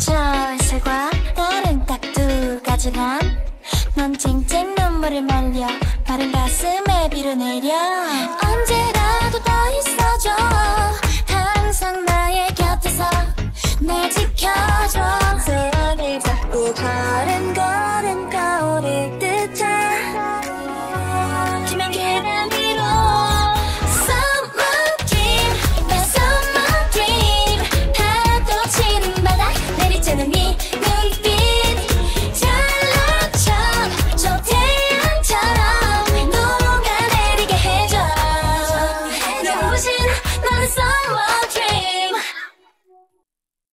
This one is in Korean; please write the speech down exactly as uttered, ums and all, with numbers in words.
저 햇살과 다른 딱 두 가지란 넌 쨍쨍 눈물을 말려 마른 가슴에 비로 내려 언제라도 더 있어줘 항상 나의 곁에서 날 지켜줘 손을 잡고 걸음 걸음 거릴 듯해 투명 계란